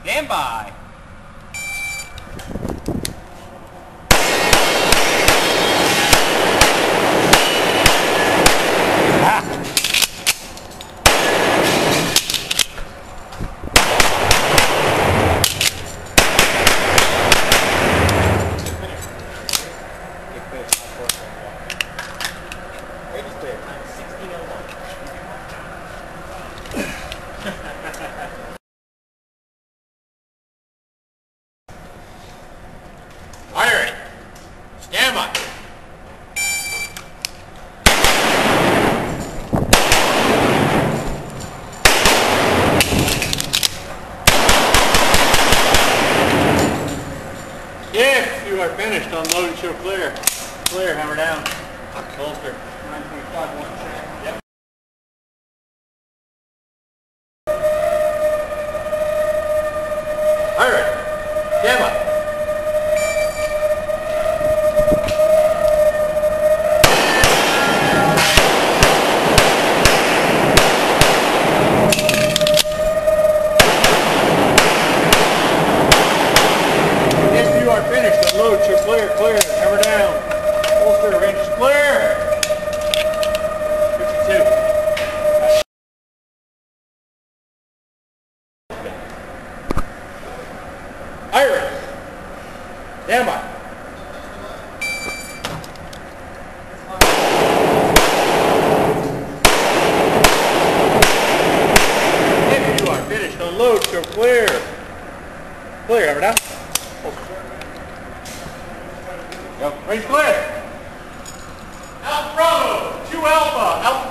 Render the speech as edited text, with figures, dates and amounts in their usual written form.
Stand by. Iron, stand by. If you are finished, unload and show clear. Clear, hammer down. Holster. 9.5, one check. Yep. Iron, stand by. Finished, unload, show clear, clear, hammer down. Holster, range is clear. 52. Iron, stand by. If you are finished, unload, show clear. Clear, hammer down. Yep. Range clear. Alpha Bravo, 2 Alpha, Alpha